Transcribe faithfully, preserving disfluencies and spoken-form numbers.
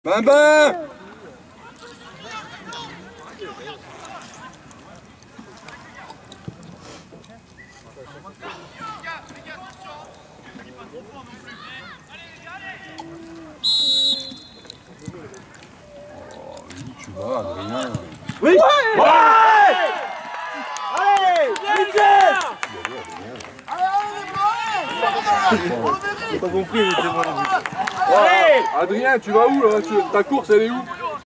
Ben ben oh, lui, tu vas, Adrien. Oui. Ouais. Ouais. Allez, Adrien. Pas compris, Adrien, tu vas où là? Ta course, elle est où?